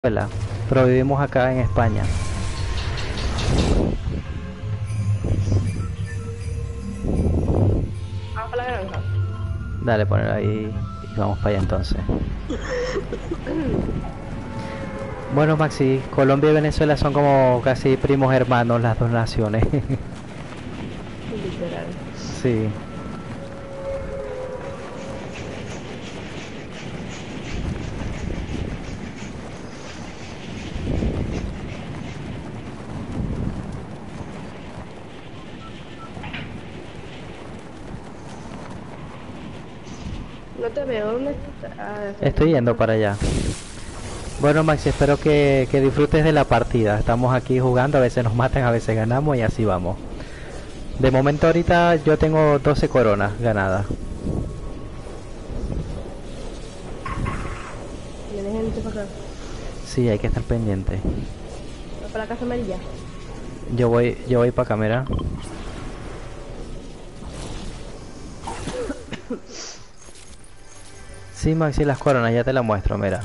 Venezuela, pero vivimos acá en España. Vamos para la granja. Dale, poner ahí y vamos para allá entonces. Bueno, Maxi, Colombia y Venezuela son como casi primos hermanos las dos naciones. Literal. Sí. No te veo, ¿dónde está? Ah, espérate, Estoy yendo para allá. Bueno, Maxi, espero que disfrutes de la partida. Estamos aquí jugando, a veces nos matan, a veces ganamos y así vamos. De momento ahorita yo tengo 12 coronas ganadas. Viene gente para acá. Sí, hay que estar pendiente. Va para la casa amarilla. Yo voy para cámara. Sí, Maxi, las coronas, ya te las muestro, mira.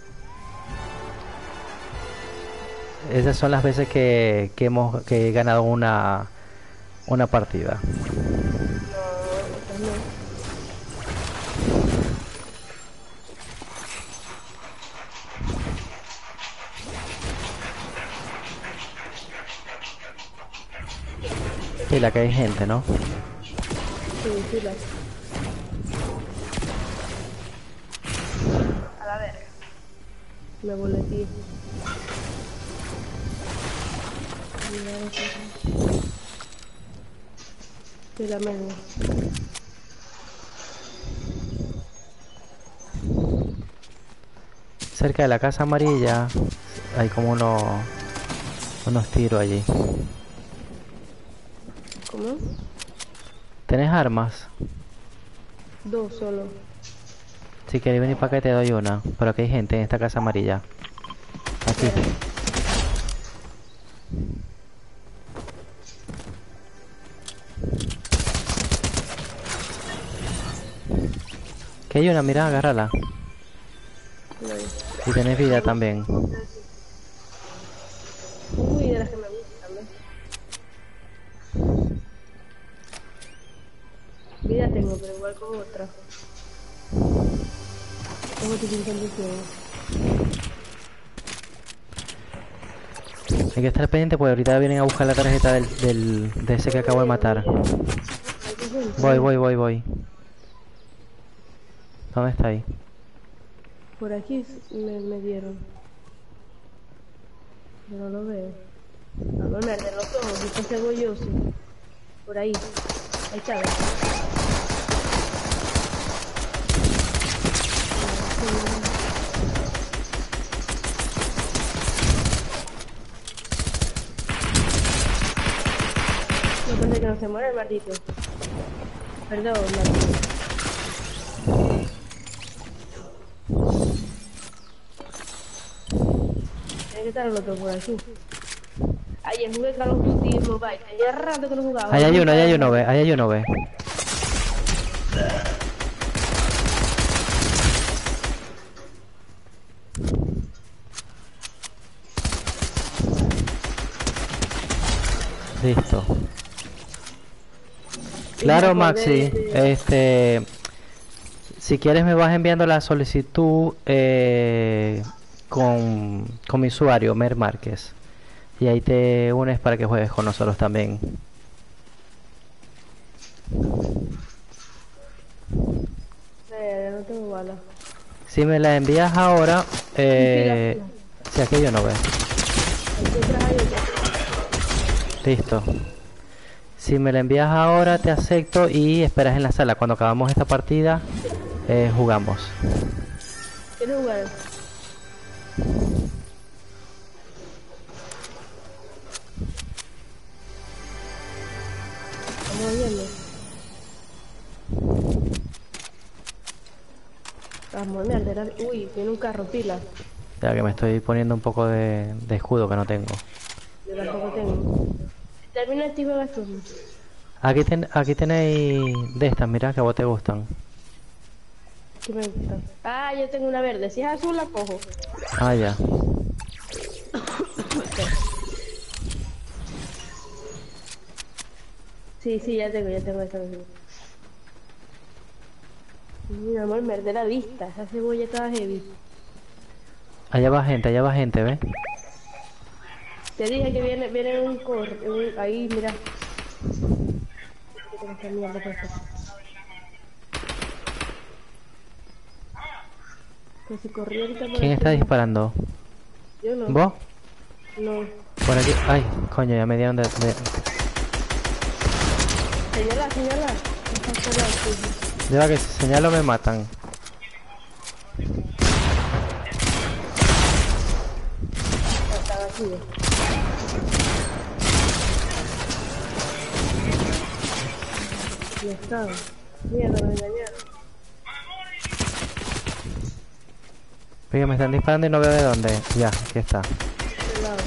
Esas son las veces que he ganado una partida. No, esas no. Y la que hay gente, ¿no? Sí, sí, a la verga. Me boletí. Sí, la media. Cerca de la casa amarilla hay como unos tiros allí. ¿Cómo? ¿Tenés armas? Dos solo. Si querés venir para acá te doy una. Pero aquí hay gente en esta casa amarilla. Aquí. Espera. Que hay una, mira, agárrala. No hay. Y tenés vida también. Uy, de las que me gustan, ¿ves? Vida tengo, pero igual como otra. Tengo 851. Hay que estar pendiente porque ahorita vienen a buscar la tarjeta de ese que acabo de matar. Hay que gente. Voy. ¿Dónde está ahí? Por aquí me dieron. Yo no lo veo. Vamos a ver de los ojos, yo estoy cegolloso. Por ahí. Ahí está. No pensé que no se muere el maldito. Perdón, maldito. Tiene que estar el otro por aquí. Ayer jugué Call of Duty Mobile. Tenía rato que no jugaba. Ahí hay uno, ve. Ahí hay uno, ve. Listo. Claro, Maxi. Si quieres me vas enviando la solicitud con mi usuario, Mer Márquez. Y ahí te unes para que juegues con nosotros también. No tengo bala. Si me la envías ahora, Fila. si aquello no ve. Aquí atrás hay otro. Listo. Si me la envías ahora, te acepto y esperas en la sala. Cuando acabamos esta partida, jugamos. ¿Quieres jugar? Vamos viendo. Vamos, mierda. Uy, tiene un carro, pila. Ya que me estoy poniendo un poco de escudo que no tengo. Yo tampoco tengo. Termina este juego tú. Aquí tenéis de estas, mirad que a vos te gustan. ¿Qué me gusta? Ah, yo tengo una verde. Si es azul, la cojo. Ah, ya. Sí, ya tengo esta vez. Mi amor, me arde la vista. Esa cebolla estaba heavy. Allá va gente, ¿ves? Te dije que viene un ahí, mira. Que tengo esta mierda puesta. Que si corrió ahorita por ¿Quién está aquí. disparando? Yo no. ¿Vos? No. Por aquí. Ay, coño, ya me dieron de... Señala. Está por aquí. Lleva que si señalo me matan. Estaba aquí. Ya está. Mierda, me engañaron. Oye, me están disparando y no veo de dónde. Ya, aquí está. Este lado.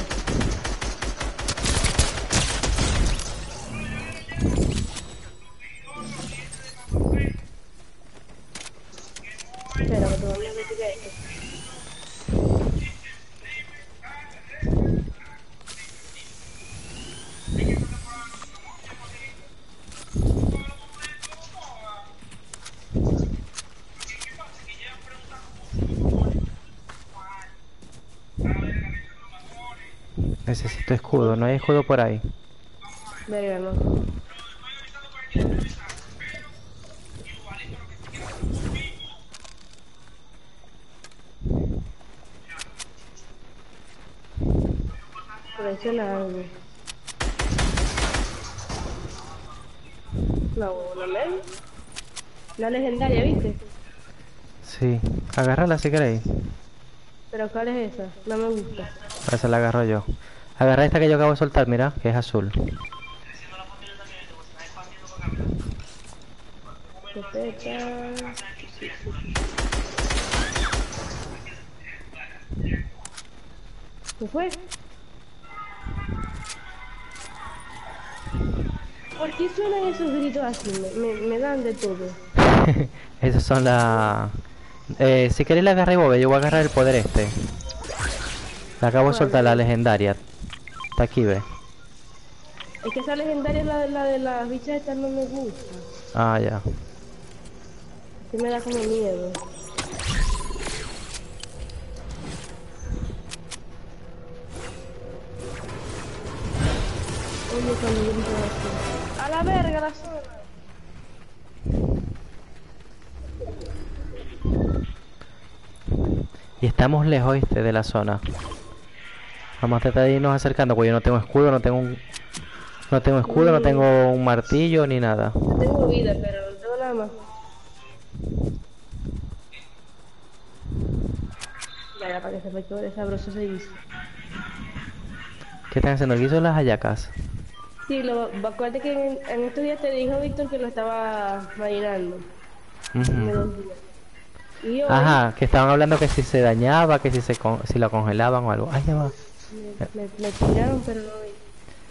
Espera, que todavía me sigue esto. Necesito escudo, no hay escudo por ahí. Verga, no. Presiona algo. Una men. Una legendaria, ¿viste? Sí, agárrala si queréis. Pero ¿cuál es esa? No me gusta. A ver si la agarro yo. Agarra esta que yo acabo de soltar, mira, que es azul. Escopeta. ¿Qué fue? ¿Por qué suenan esos gritos así? Me dan de todo. Esas son las... si queréis la agarra y vos, yo voy a agarrar el poder este. La acabo de soltar, la legendaria. Está aquí, ve. Es que esa legendaria, la de las bichas estas no me gusta. Ah, ya. Sí me da como miedo. Oye, cuando grito así. ¡A la verga la zona! Y estamos lejos, ¿viste? De la zona. Vamos a tratar de irnos acercando, porque yo no tengo escudo, no tengo un... No tengo escudo, no tengo un martillo ni nada. Tengo vida, pero no tengo nada más. Ya, para que se me quede sabroso ese guiso. ¿Qué están haciendo? ¿El guiso de las hallacas? Sí, acuérdate que en estos días te dijo Víctor que lo estaba marinando. Ujú. Y hoy Ajá, que estaban hablando que si se dañaba, que si si la congelaban o algo. Ay, ya va. me tiraron, pero no vi.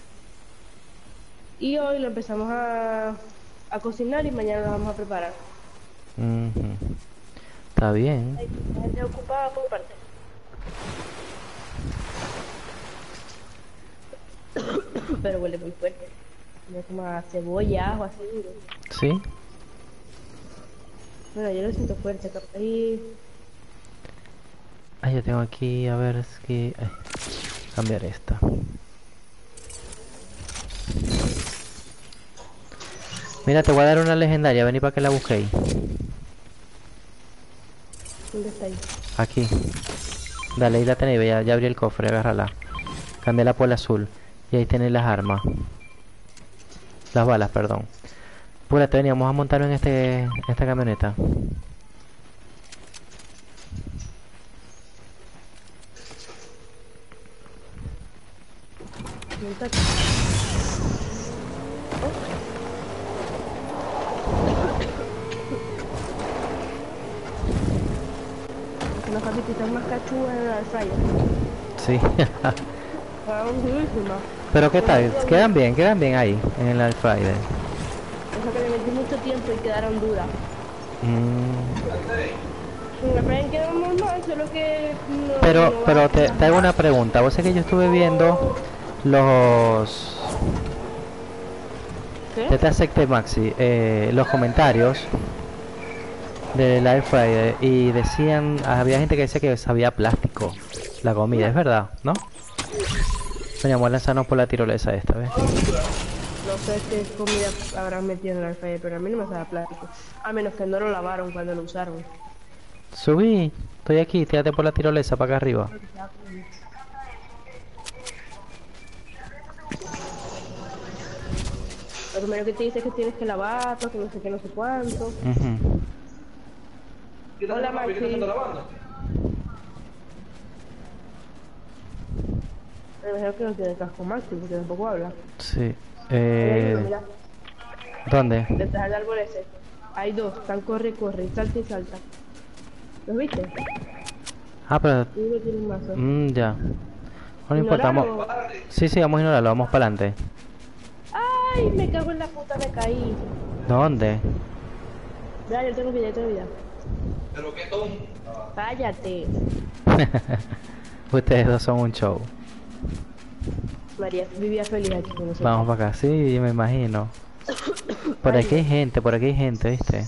Y hoy lo empezamos a cocinar y mañana lo vamos a preparar. Ujú. Está bien. Hay gente ocupada por parte. Pero huele muy fuerte. Huele como a cebolla, ajo, así duro. ¿Sí? Bueno, yo lo siento fuerte, capaz y... Ay, yo tengo aquí, a ver, es que... ay, cambiar esta. Mira, te voy a dar una legendaria, vení para que la busquéis. ¿Dónde está ahí? Aquí. Dale, ahí la tenéis, ya abrí el cofre, agárrala. Cámbiala por el azul. Y ahí tenéis las armas. Las balas, perdón. Púrate, veníamos a montarlo en esta camioneta. ¿Dónde está aquí? Oh. Unas papitas más cachudas en la fryer. Sí. Fueron durísimas. Pero ¿qué tal? Quedan bien ahí, en el air fryer. Eso que le metí mucho tiempo y quedaron duras. En la fryer quedaron normal, solo que no... Pero te hago una pregunta. Vos sé que yo estuve viendo los... ¿Qué? Ya te acepté, Maxi, los comentarios del Air Fryer y decían, había gente que decía que sabía plástico la comida, es verdad, ¿no? Vamos a lanzarnos por la tirolesa esta vez. No sé qué comida habrán metido en el alfajor, pero a mí no me sabe a plástico. A menos que no lo lavaron cuando lo usaron. Subí, estoy aquí, tírate por la tirolesa para acá arriba. Lo primero que te dice es que tienes que lavarlo, que no sé qué, no sé cuánto. Ujú. Hola, Maxi. Me imagino que no tiene casco Maxi, porque tampoco habla. Sí. Mira, ¿Dónde? detrás del árbol ese. Hay dos, están corre y corre, y salta y salta. ¿Los viste? Ah, pero... Y uno tiene un mazo. ya. No importa, vamos... Ignorarlo. Sí, vamos a ignorarlo, vamos para adelante. Ay, me cago en la puta, me caí. ¿Dónde? Ya, yo tengo vida, yo tengo vida. ¿Pero qué son? Cállate. Ustedes dos son un show. María vivía feliz aquí con nosotros. Vamos para acá, sí, me imagino. Por aquí hay gente, ¿viste?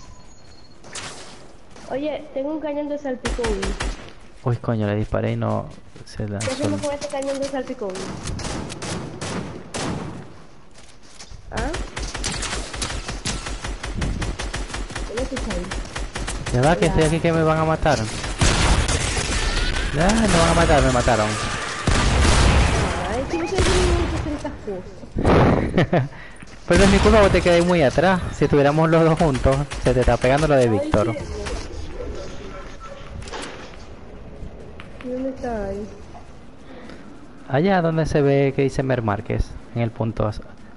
Oye, tengo un cañón de salpicón. Uy, coño, le disparé y no se ¿Qué lanzó. hacemos con este cañón de salpicón? ¿Ah? ¿Qué le escucháis? Ya va, que estoy aquí que me van a matar. Ya, me van a matar, me mataron. Ay, si no sé si estas cosas. Pero es mi culpa, vos te quedé muy atrás. Si estuviéramos los dos juntos, se te está pegando lo de Víctor. Ay, ¿dónde está ahí? Allá donde se ve que dice Mer Márquez, en el punto.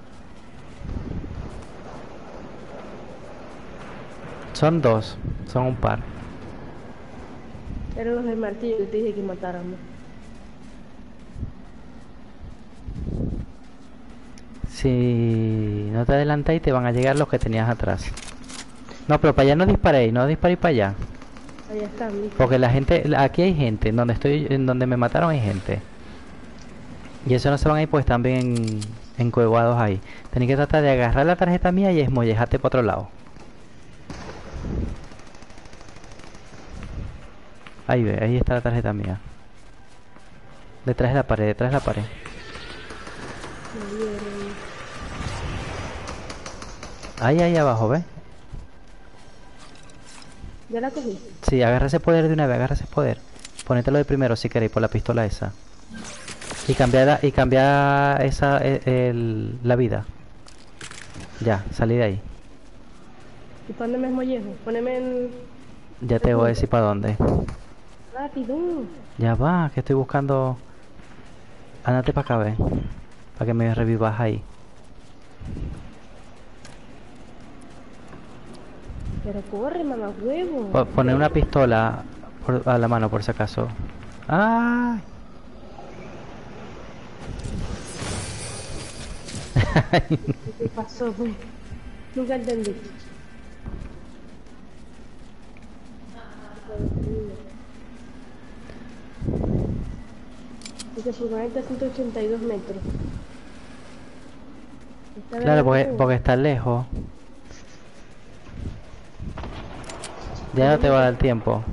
Son dos, son un par. Eran los del martillo que te dije que matáramos. Si no te adelantáis te van a llegar los que tenías atrás. No, pero para allá no disparéis, no disparéis para allá. Allá están, ¿viste? Porque la gente, aquí hay gente, en donde estoy, en donde me mataron hay gente. Y eso no se van a ir pues están bien encuevados ahí. Tenéis que tratar de agarrar la tarjeta mía y esmollejarte para otro lado. Ahí ve, ahí está la tarjeta mía. Detrás de la pared, detrás de la pared. Me dieron. Ahí abajo, ¿ves? ¿Ya la cogí? Sí, agarra ese poder de una vez, agarra ese poder. Ponételo de primero si queréis, por la pistola esa. Y cambia esa, la vida. Ya, salí de ahí. ¿Y para dónde me esmollejo? Poneme en... Ya te voy a decir para dónde. Rápido. Ya va, que estoy buscando... Ándate para acá, ve. Para que me revivas ahí. Pero corre, mamá huevo. Poner una pistola a la mano por si acaso. ¡Ay! ¿Qué pasó, güey? Nunca entendí. Dice furgoneta 182 metros. ¿Está Claro, bien? porque está lejos. Ya no te va a dar tiempo.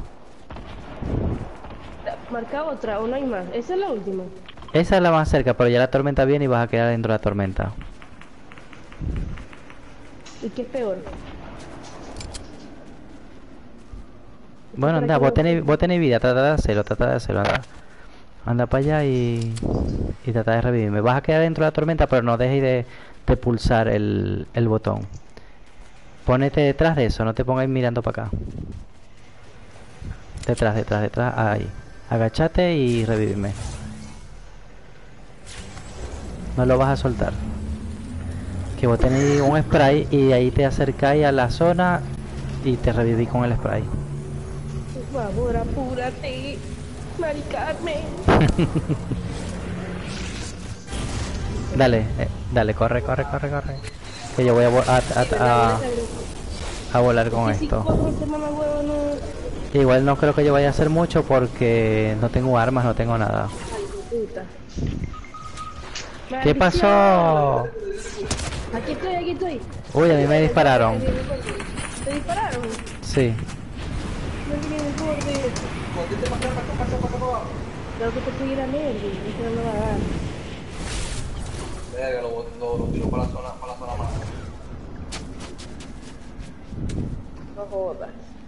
Marca otra o no hay más. Esa es la última. Esa es la más cerca, pero ya la tormenta viene y vas a quedar dentro de la tormenta. ¿Y qué es peor? Bueno, anda, vos tenés vida, trata de hacerlo, anda. Anda para allá y trata de revivirme. Vas a quedar dentro de la tormenta, pero no dejes de pulsar el botón. Pónete detrás de eso, no te pongáis mirando para acá. Detrás, ahí. Agachate y revíveme. No lo vas a soltar. Que vos tenéis un spray y ahí te acercáis a la zona y te revivís con el spray. Por favor, apúrate. Mari Carmen. Dale, corre. Que yo voy a volar con esto. Igual no creo que yo vaya a hacer mucho porque no tengo armas, no tengo nada. ¿Qué pasó? Aquí estoy, aquí estoy. Uy, a mí me dispararon. ¿Te dispararon? Sí. No tiene un borde. Ponte más para abajo. Tengo que perseguir a Nerdy, eso no me va a dar. Verga, lo tiró para la zona más. No jodas.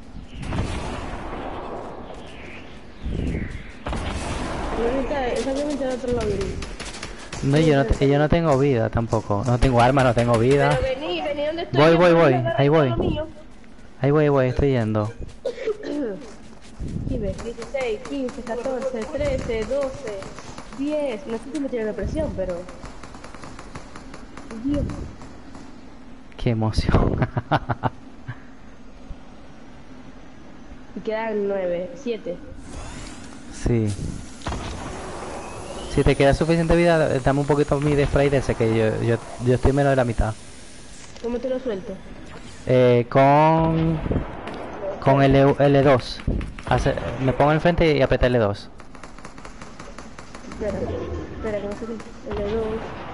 Exactamente al otro lado de mí. No, yo no tengo vida tampoco. No tengo arma, no tengo vida. Pero vení, ¿dónde estoy? Voy. Agarra Ahí todo voy. lo mío. Ahí voy, estoy yendo. Aquí ves, 16, 15, 14, 13, 12, 10. No sé si me tiene la presión, pero... 10. Qué emoción. Y quedan 9, 7. Sí. Si te queda suficiente vida, dame un poquito mi de spray de ese, que yo estoy menos de la mitad. ¿Cómo te lo suelto? Con L2. Me pongo enfrente y apreté L2. Espera, que no sé qué. L2.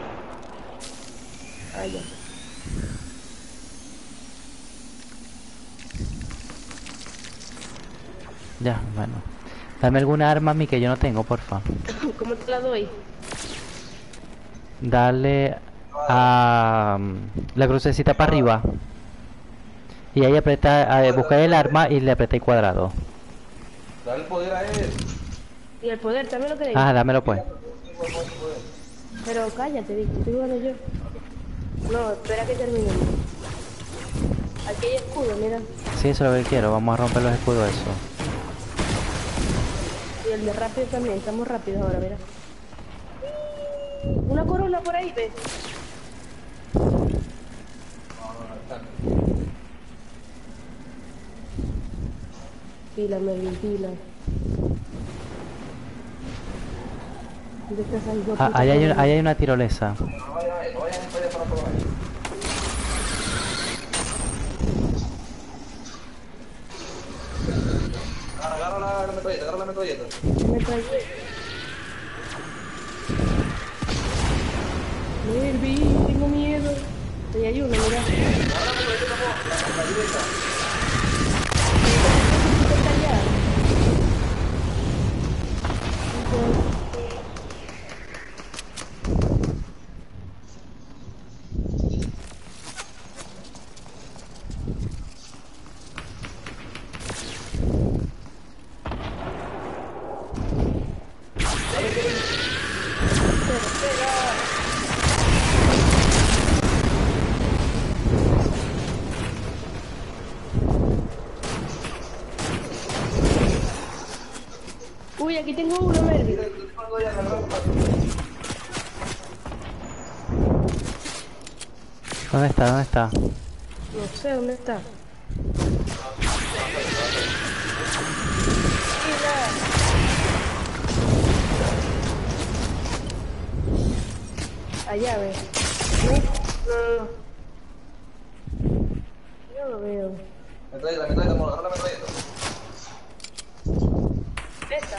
Ah, ya. Ya, bueno. Dame alguna arma a mí que yo no tengo, porfa. ¿Cómo te la doy? Dale a la crucecita para arriba. Y ahí aprieta, busca el arma y le apreté cuadrado. Dale el poder a él. ¿Y el poder también lo queréis? Ah, dámelo pues. Pero cállate, Vicky, estoy jugando yo. No, espera que termine. Aquí hay escudo, mira. Sí, eso es lo que quiero. Vamos a romper los escudos eso. Y el de rápido también, estamos rápidos ahora, mira. Una corona por ahí, ¿ves? Pila, Melvin, pila. ¿Dónde estás ahí? Ahí hay una tirolesa. No vayan para allá para probar. Agarra la metralleta. Me trae. Melvin, tengo miedo. Ahí hay uno, mira. Agarra la metralleta, la metralleta. Está allá. Uy, aquí tengo uno, Melvin. ¿Dónde está? ¿Dónde está? No sé dónde está. Allá, ve. No. Yo lo veo. Metralleta, amor, agarra la metralleta. Esta.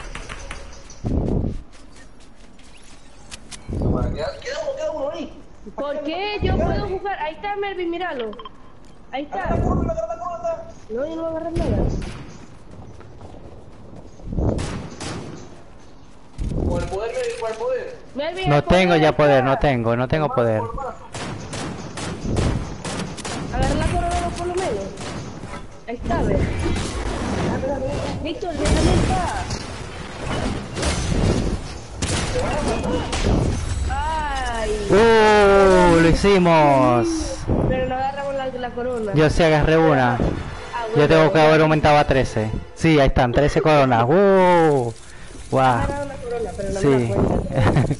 Queda uno ahí. ¿Por qué yo puedo jugar? Ahí está, Melvin, míralo. Ahí está. Agarra la curva. No, yo no voy a agarrar nada. Con el poder. Melvin, No el tengo ya está. poder, no tengo poder. Agarra la corona por lo menos. Ahí está, ve. Víctor, déjame estar. Ay. Lo hicimos. Pero no agarramos la corona. Yo sí agarré una. Ah, Yo tengo bueno. que haber aumentado a 13. Sí, ahí están, 13 coronas. Wow. Agarraron la corona, pero no me Sí. la cuenta.